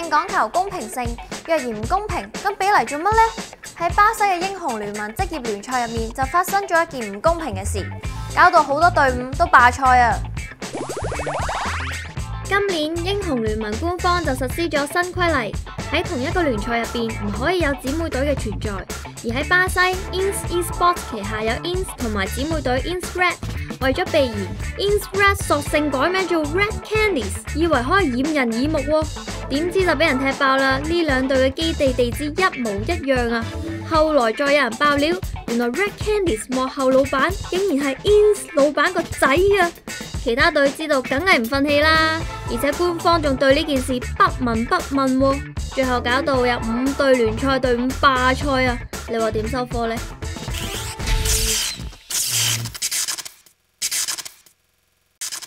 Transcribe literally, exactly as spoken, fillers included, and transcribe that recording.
正講求公平性，若然唔公平，咁比嚟做乜呢？喺巴西嘅英雄聯盟職業聯賽入面就發生咗一件唔公平嘅事，搞到好多隊伍都罷賽啊！ 今年英雄聯盟官方就實施咗新規例，喺同一個聯賽入邊唔可以有姊妹隊嘅存在。而喺巴西 ，Ins Esports 旗下有 Ins 同埋姊妹隊 Ins Red， 為咗避嫌 ，Ins Red 索性改名做 Red Candies， 以為可以掩人耳目喎，點知就俾人踢爆啦！呢兩隊嘅基地地址一模一樣啊！後來再有人爆料，原來 Red Candies 幕後老闆竟然係 Ins 老闆個仔啊！其他隊知道梗係唔忿氣啦，而且官方仲對呢件事不聞不問喎，最後搞到有五隊聯賽隊伍罷賽啊！你話點收科呢？